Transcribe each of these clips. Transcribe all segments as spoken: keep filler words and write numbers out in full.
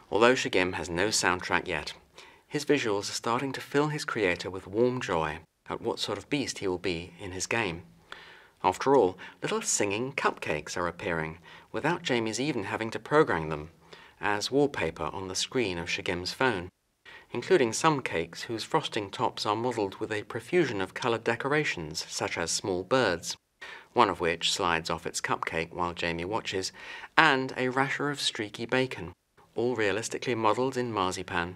Although Shigem has no soundtrack yet, his visuals are starting to fill his creator with warm joy at what sort of beast he will be in his game. After all, little singing cupcakes are appearing, without Jaymi's even having to program them, as wallpaper on the screen of Shigem's phone, including some cakes whose frosting tops are modelled with a profusion of coloured decorations, such as small birds, one of which slides off its cupcake while Jaymi watches, and a rasher of streaky bacon, all realistically modelled in marzipan.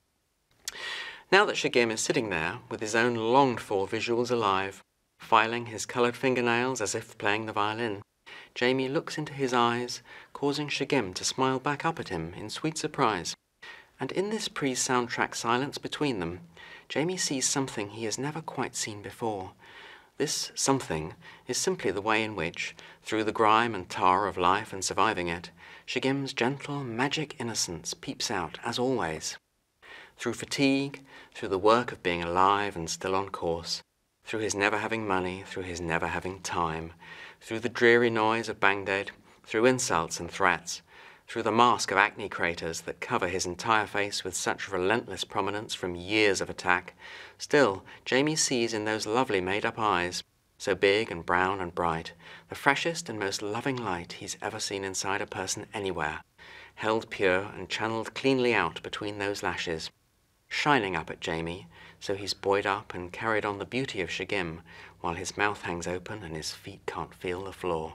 Now that Shigem is sitting there, with his own longed-for visuals alive, filing his coloured fingernails as if playing the violin, Jaymi looks into his eyes, causing Shigem to smile back up at him in sweet surprise. And in this pre-soundtrack silence between them, Jaymi sees something he has never quite seen before. This something is simply the way in which, through the grime and tar of life and surviving it, Shigem's gentle, magic innocence peeps out, as always. Through fatigue, through the work of being alive and still on course, through his never having money, through his never having time, through the dreary noise of Baghdad, through insults and threats, through the mask of acne craters that cover his entire face with such relentless prominence from years of attack, still, Jaymi sees in those lovely made-up eyes, so big and brown and bright, the freshest and most loving light he's ever seen inside a person anywhere, held pure and channeled cleanly out between those lashes, shining up at Jaymi, so he's buoyed up and carried on the beauty of Shigem, while his mouth hangs open and his feet can't feel the floor.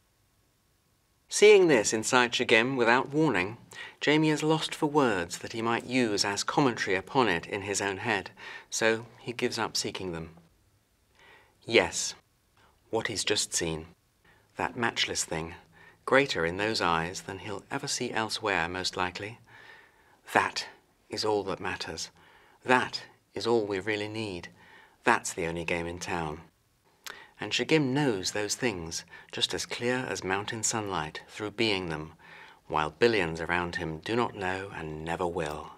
Seeing this inside Shigem without warning, Jaymi is lost for words that he might use as commentary upon it in his own head, so he gives up seeking them. Yes, what he's just seen, that matchless thing, greater in those eyes than he'll ever see elsewhere, most likely, that is all that matters. That is all we really need. That's the only game in town. And Shigem knows those things, just as clear as mountain sunlight through being them, while billions around him do not know and never will.